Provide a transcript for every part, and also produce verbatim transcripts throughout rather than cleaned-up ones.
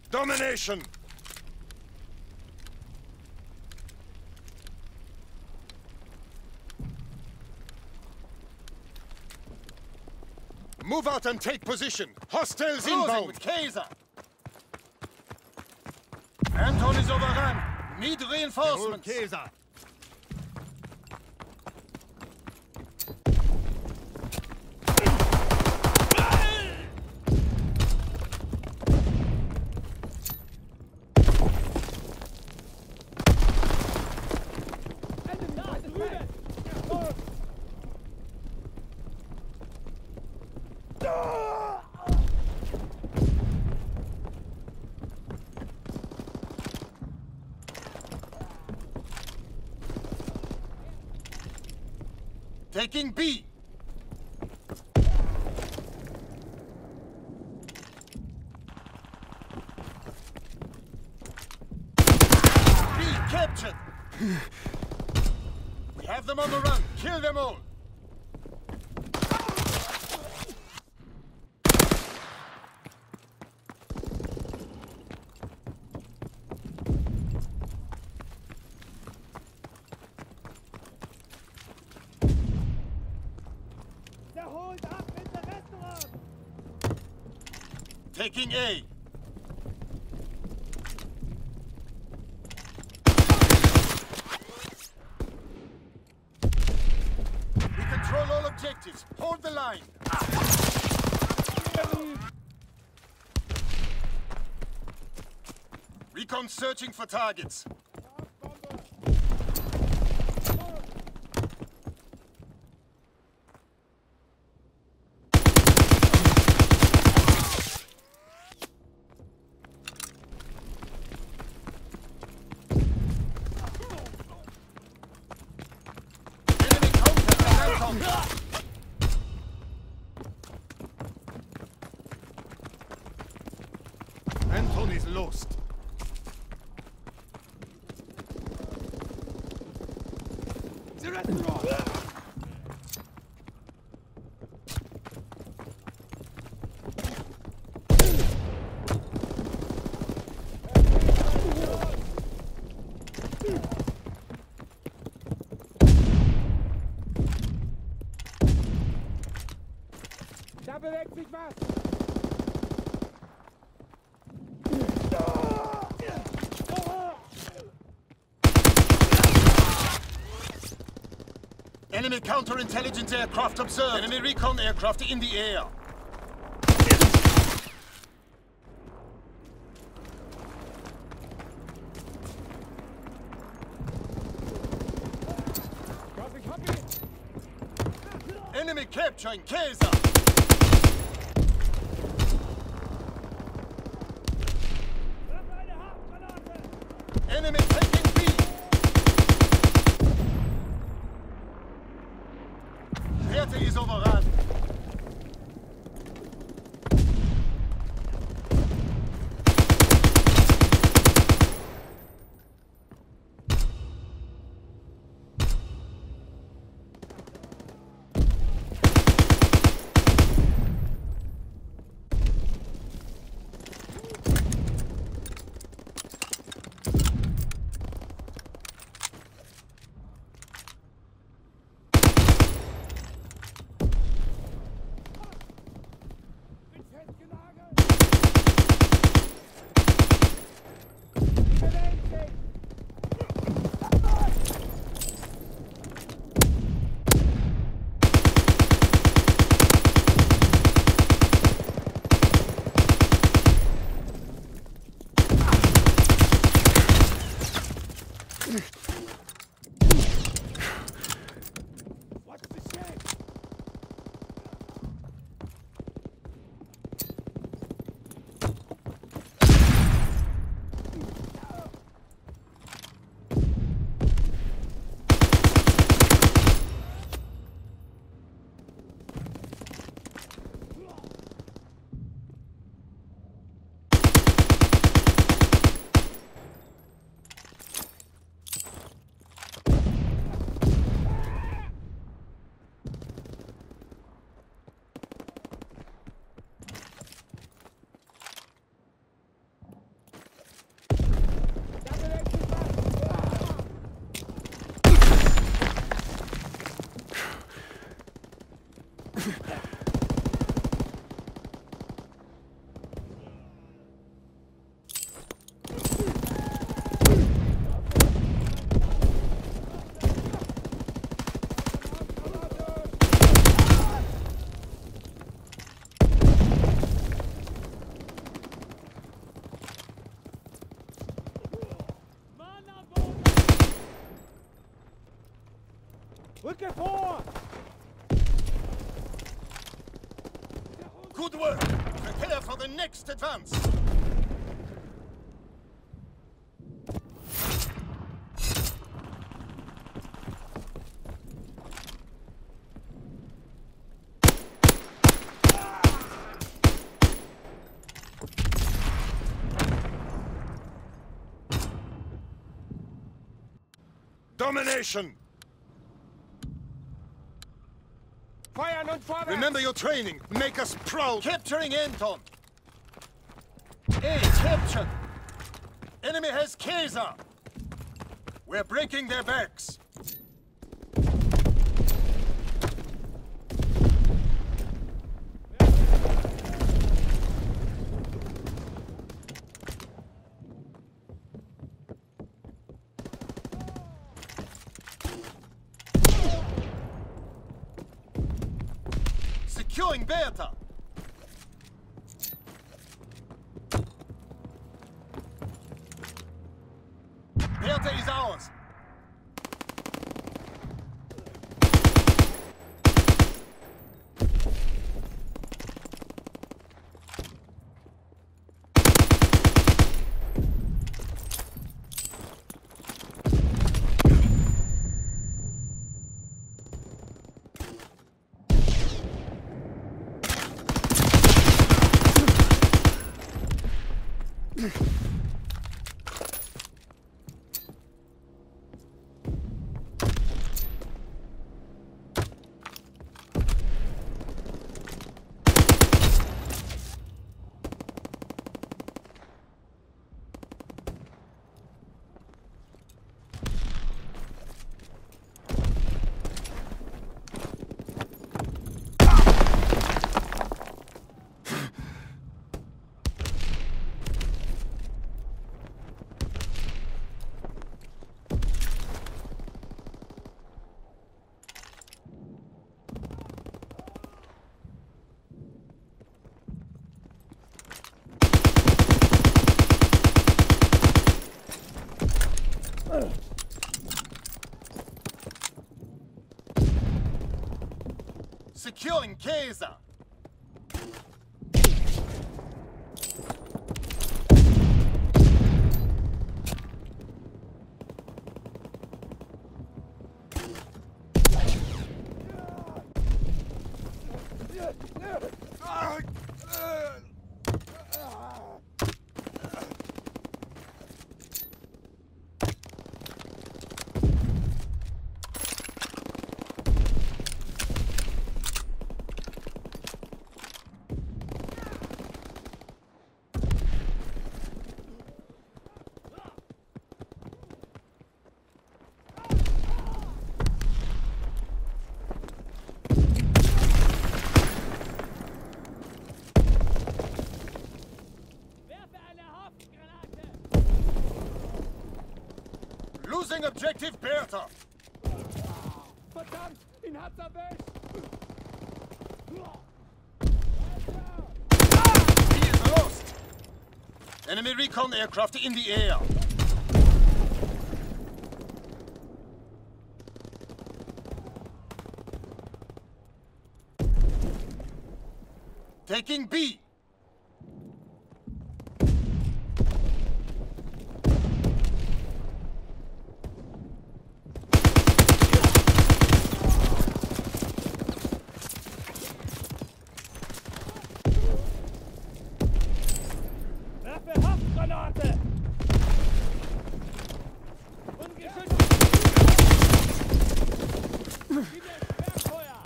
Domination! Move out and take position. Hostiles Closing inbound. with Kaiser. Anton is overrun. Need reinforcements. Kaiser. Taking B. B captured. We have them on the run. Kill them all. Taking A. We control all objectives. Hold the line. Recon searching for targets. Anton is lost. The restaurant! Da bewegt sich was! Enemy counterintelligence aircraft observed. Enemy recon aircraft in the air. Copy, copy! Enemy capturing Kaiser. Enemy taking B. Werte is overrun. Rücke vor! Good work! Prepare for the next advance! Domination! Feuern und vorwärts! Remember your training. Make us proud. Capturing Anton! A captured! Enemy has Kaiser! We're breaking their backs! Securing Bertha! Bertha is ours! Securing Kaiser! Losing objective Bertha! Verdammt! Ihn hat's erwischt! He is lost! Enemy recon aircraft in the air! Taking B! Granate! Ungeschützt! Wieder Sperrfeuer!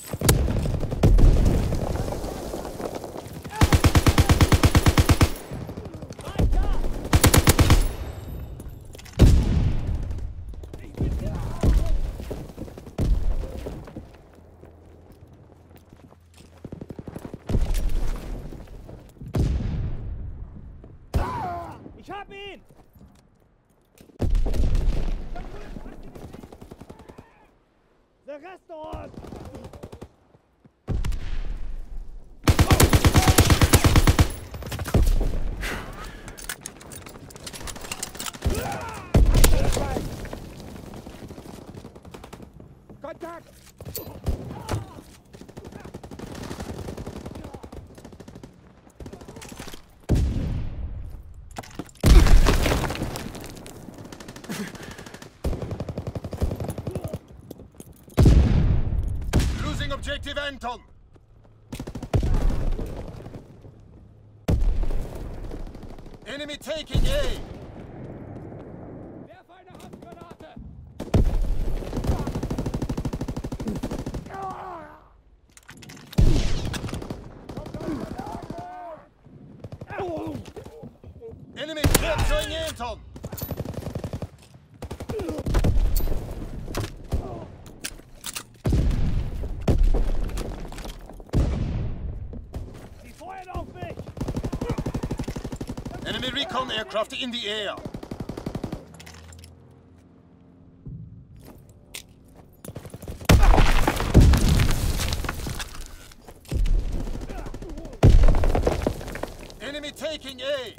Weiter! Ich bin hier! Ich hab ihn! Der Restaurant! Kontakt! Losing objective Anton. Enemy taking A. Werf eine Handgranate! Enemy capturing Anton. Sie feuern auf mich! Enemy recon aircraft in the air. Enemy taking A.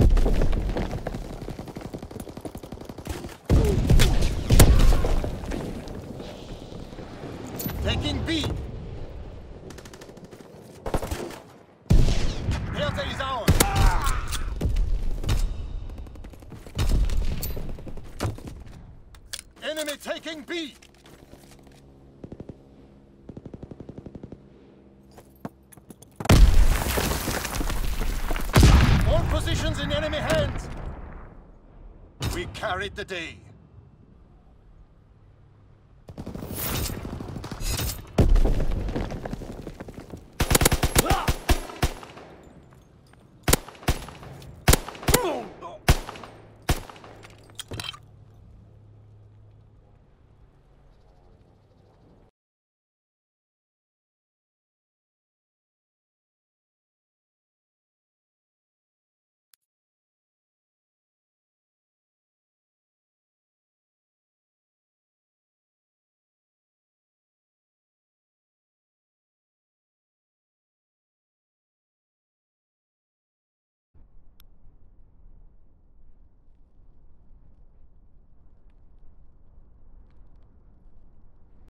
Taking B. Delta is ours. Enemy taking B. All positions in enemy hands. We carried the day.